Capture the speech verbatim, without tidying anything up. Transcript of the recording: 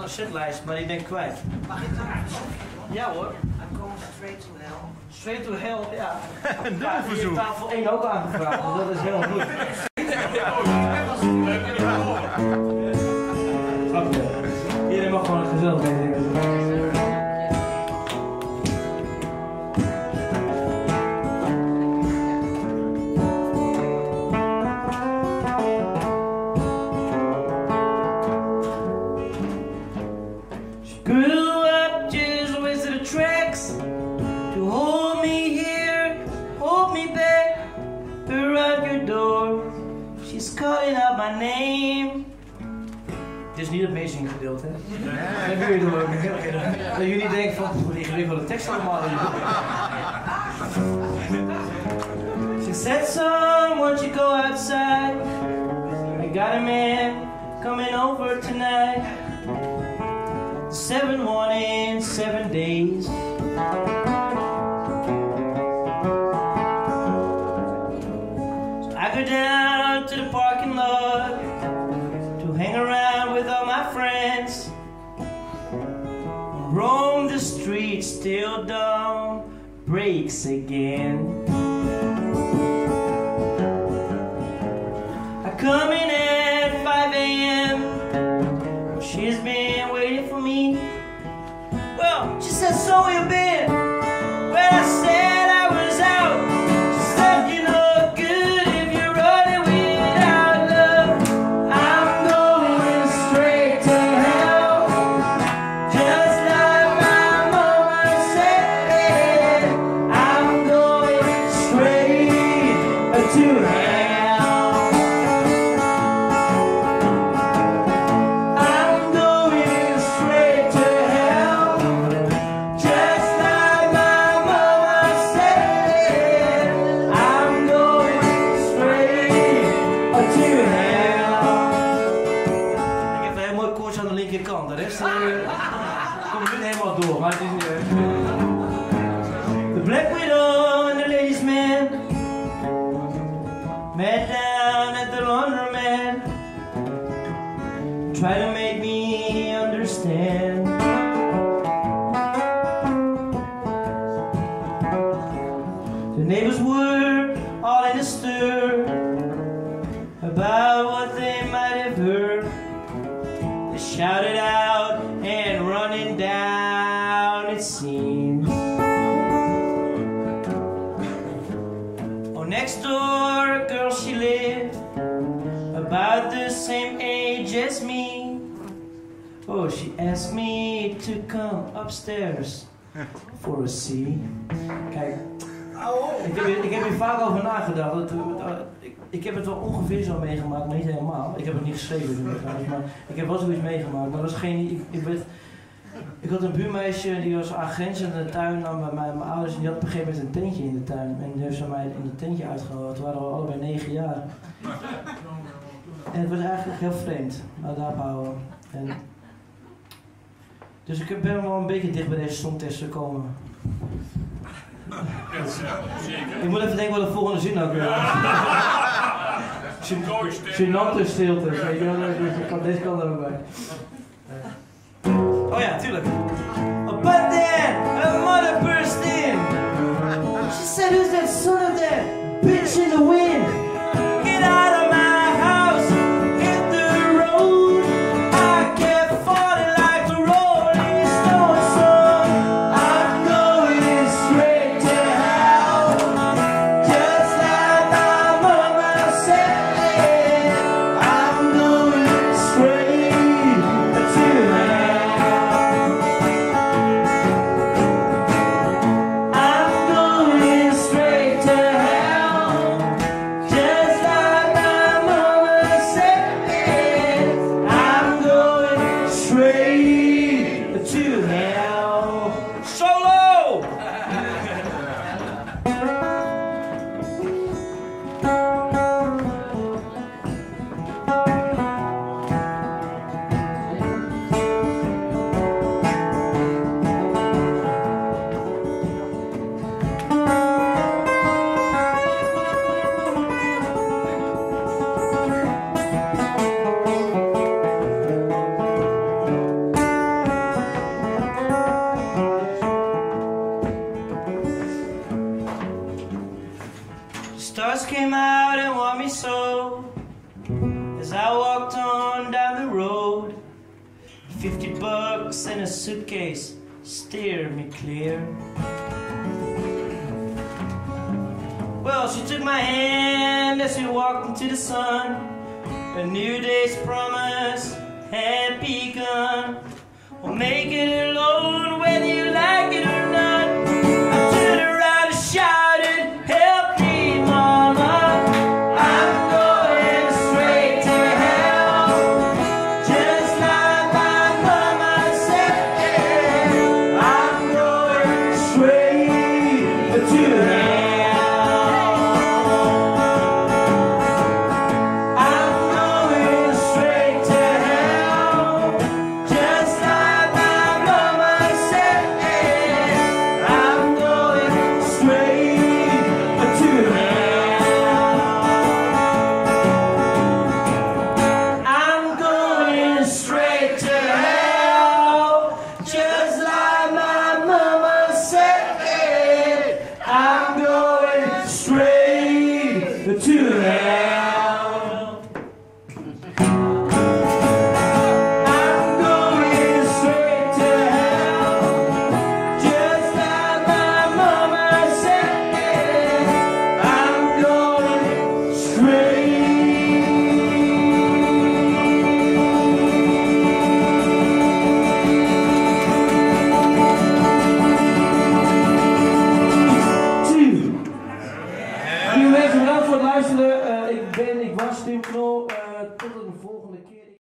setlijst, maar die ben ik kwijt. Mag ik dan? Ja hoor. I'm going straight to hell. Straight to hell, ja. Een Ja, die heeft tafel één ook aangevraagd, dus dat is heel goed. Grapje. Iedereen mag gewoon gezellig mee. Grew up just west of the tracks to hold me here, hold me back, around your door. She's calling out my name. Dit is niet het meezingen gedeelte, hè? Nee. Dat jullie doen ook. Dat jullie denken van, hoe ingewikkelde tekst allemaal. She said, son, won't you go outside? I got a man coming over tonight. Seven mornings, seven days. So I go down to the parking lot to hang around with all my friends, roam the streets till dawn breaks again. I come in at five A M She's been waiting for me. Well, she said, so you been? Well, I said I was out. She said, you know good if you're running without love. I'm going straight to hell, just like my mama said. I'm going straight to hell. De rest uh, komt niet helemaal door, maar het is niet erg. The Black Widow and the Ladies Man met down at the laundromat, try to make me understand. The neighbors were all in a stir about what they might have heard. Shouted out and running down, it seems. Oh, next door a girl she lived, about the same age as me. Oh, she asked me to come upstairs for a see. Kijk, ik heb, ik heb hier vaak over nagedacht. Dat, ik, ik heb het wel ongeveer zo meegemaakt, maar niet helemaal. Ik heb het niet geschreven, maar ik heb wel zoiets meegemaakt. Maar dat was geen. Ik, ik, werd, ik had een buurmeisje die was aangrenzend in de tuin aan bij mijn, mijn ouders en die had op een gegeven moment een tentje in de tuin. En die heeft ze mij in het tentje uitgehouden. Toen waren we allebei negen jaar. En het was eigenlijk heel vreemd, nou daar houden. En dus ik ben wel een beetje dicht bij deze songtest gekomen. Ik moet even denken wat de volgende zin ook weer was. Genante stilte, weet je wel, deze kan er ook bij. Oh ja, tuurlijk. But then, her mother burst in. She said, who's that son of that bitch in the wind? Get out of my house, hit the road. I kept falling like a rolling stone, so I'm going straight to hell, just like my mama said. I'm going straight to hell. I'm going straight to hell. know as I walked on down the road. Fifty bucks and a suitcase steer me clear. Well, she took my hand as we walked into the sun. A new day's promise had begun. We'll make it alone whether you like it or not. I turned around and shouted, help me, mama. I'm going straight to hell, just like my mama said. I'm going straight to hell. I'm going straight to hell, just like my mama said. I'm going straight to hell. I'm going straight to hell, just like my mama said. I'm going straight to hell. I'm going straight to hell, just like my mama said. I'm going straight. Lieve mensen, bedankt voor het luisteren. Uh, ik ben, ik was Tim Knol. Uh, tot een volgende keer.